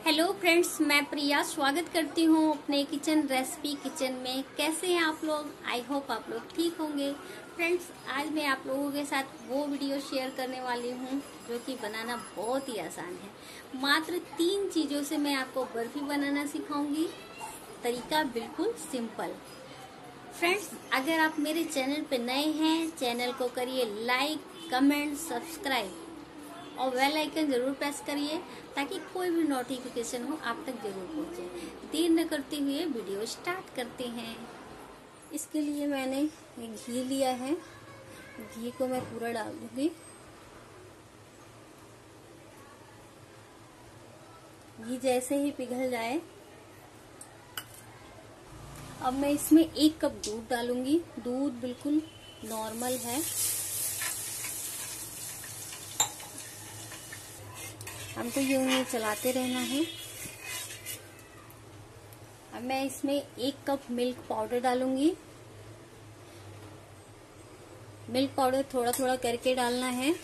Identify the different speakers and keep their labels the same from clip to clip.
Speaker 1: Hello friends, मैं प्रिया स्वागत करती हूँ अपने किचन में। कैसे हैं आप लोग? आई होप आप लोग ठीक होंगे। फ्रेंड्स, आज मैं आप लोगों के साथ वो वीडियो शेयर करने वाली हूँ जो कि बनाना बहुत ही आसान है। मात्र 3 चीज़ों से मैं आपको बर्फी बनाना सिखाऊंगी। तरीका बिल्कुल सिंपल। फ्रेंड्स, अगर आप मेरे चैनल पे नए हैं, चैनल को करिए लाइक, कमेंट, सब्सक्राइब और बेल आइकन जरूर प्रेस करिए ताकि कोई भी नोटिफिकेशन हो आप तक जरूर पहुंचे। देर न करते हुए वीडियो स्टार्ट करते हैं। इसके लिए मैंने घी लिया है। घी को मैं पूरा डाल दूंगी। घी जैसे ही पिघल जाए, अब मैं इसमें 1 कप दूध डालूंगी। दूध बिल्कुल नॉर्मल है। हमको यूं चलाते रहना है। अब मैं इसमें 1 कप मिल्क पाउडर डालूंगी। मिल्क पाउडर थोड़ा थोड़ा करके डालना है।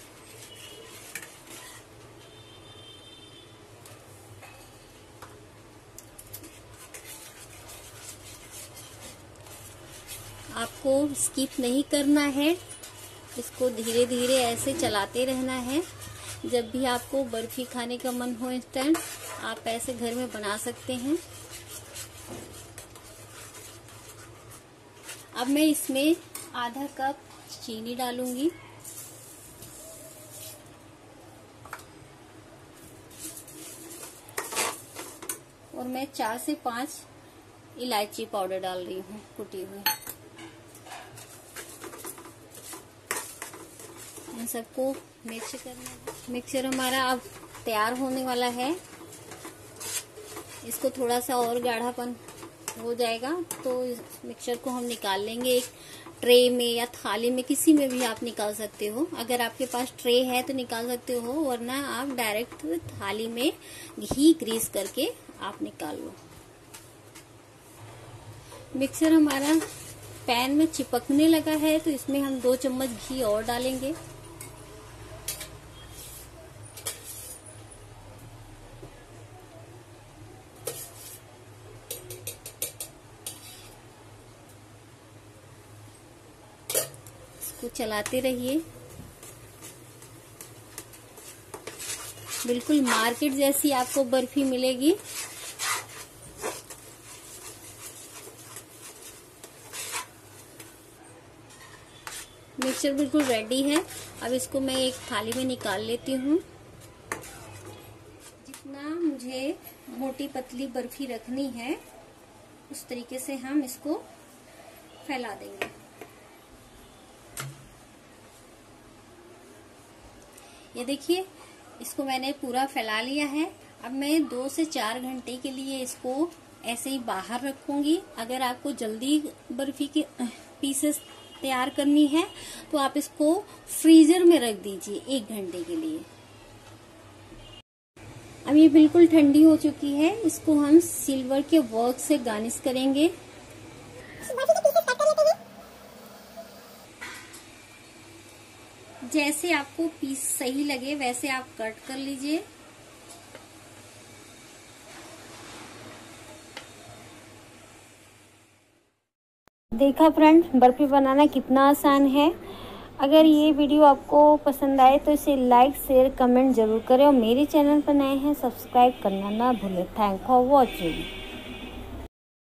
Speaker 1: आपको स्किप नहीं करना है, इसको धीरे धीरे ऐसे चलाते रहना है। जब भी आपको बर्फी खाने का मन हो इंस्टेंट, आप ऐसे घर में बना सकते हैं। अब मैं इसमें आधा कप चीनी डालूंगी। और मैं 4 से 5 इलायची पाउडर डाल रही हूँ, कुटी हुई। इन सबको मिक्स करना है। मिक्सचर हमारा अब तैयार होने वाला है। इसको थोड़ा सा और गाढ़ापन हो जाएगा तो इस मिक्सचर को हम निकाल लेंगे। एक ट्रे में या थाली में, किसी में भी आप निकाल सकते हो। अगर आपके पास ट्रे है तो निकाल सकते हो, वरना आप डायरेक्ट थाली में घी ग्रीस करके आप निकाल लो। मिक्सचर हमारा पैन में चिपकने लगा है तो इसमें हम 2 चम्मच घी और डालेंगे। इसको चलाते रहिए। बिल्कुल मार्केट जैसी आपको बर्फी मिलेगी। मिक्सचर बिल्कुल रेडी है। अब इसको मैं एक थाली में निकाल लेती हूँ। जितना मुझे मोटी पतली बर्फी रखनी है उस तरीके से हम इसको फैला देंगे। ये देखिए, इसको मैंने पूरा फैला लिया है। अब मैं 2 से 4 घंटे के लिए इसको ऐसे ही बाहर रखूंगी। अगर आपको जल्दी बर्फी के पीसेस तैयार करनी है तो आप इसको फ्रीजर में रख दीजिए 1 घंटे के लिए। अब ये बिल्कुल ठंडी हो चुकी है। इसको हम सिल्वर के वर्क से गार्निश करेंगे। जैसे आपको पीस सही लगे वैसे आप कट कर लीजिए। देखा फ्रेंड्स, बर्फी बनाना कितना आसान है। अगर ये वीडियो आपको पसंद आए तो इसे लाइक, शेयर, कमेंट जरूर करें और मेरे चैनल पर नए हैं सब्सक्राइब करना ना भूलें। Thank for watching.